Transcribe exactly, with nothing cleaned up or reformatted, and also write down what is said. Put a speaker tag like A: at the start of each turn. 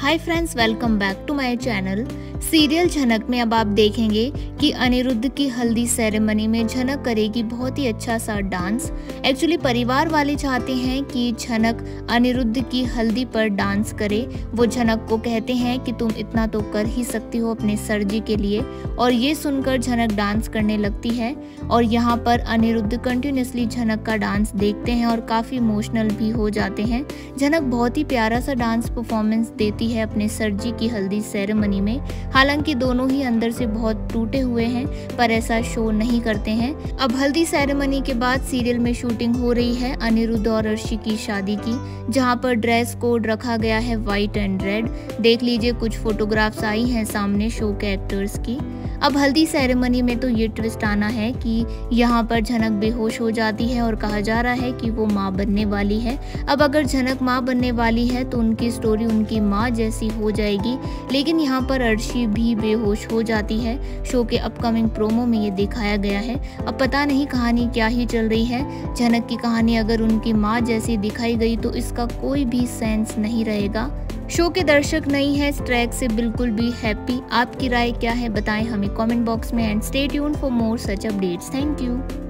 A: Hi friends, welcome back to my channel. Serial Jhanak में अब आप देखेंगे कि अनिरुद्ध की हल्दी सेरेमनी में झनक करेगी बहुत ही अच्छा सा डांस। एक्चुअली परिवार वाले चाहते हैं कि झनक अनिरुद्ध की हल्दी पर डांस करे। वो झनक को कहते हैं कि तुम इतना तो कर ही सकती हो अपने सर जी के लिए, और ये सुनकर झनक डांस करने लगती है। और यहाँ पर अनिरुद्ध कंटिन्यूसली झनक का डांस देखते हैं और काफ़ी इमोशनल भी हो जाते हैं। झनक बहुत ही प्यारा सा डांस परफॉर्मेंस देती है अपने सर जी की हल्दी सेरेमनी में। हालांकि दोनों ही अंदर से बहुत टूटे हुए हैं, पर ऐसा शो नहीं करते हैं। अब हल्दी सेरेमनी के बाद सीरियल में शूटिंग हो रही है अनिरुद्ध और अर्शी की शादी की, जहां पर ड्रेस कोड रखा गया है व्हाइट एंड रेड। देख लीजिए, कुछ फोटोग्राफ्स आई हैं सामने शो के एक्टर्स की। अब हल्दी सेरेमनी में तो ये ट्विस्ट आना है कि यहाँ पर झनक बेहोश हो जाती है और कहा जा रहा है कि वो माँ बनने वाली है। अब अगर झनक माँ बनने वाली है तो उनकी स्टोरी उनकी माँ जैसी हो जाएगी, लेकिन यहाँ पर अर्शी भी बेहोश हो जाती है। शो के अपकमिंग प्रोमो में ये दिखाया गया है। अब पता नहीं कहानी क्या ही चल रही है। झनक की कहानी अगर उनकी माँ जैसी दिखाई गई तो इसका कोई भी सेंस नहीं रहेगा। शो के दर्शक नहीं है इस ट्रैक से बिल्कुल भी हैप्पी। आपकी राय क्या है बताएं हमें कमेंट बॉक्स में, and stay tuned for more such updates. Thank you.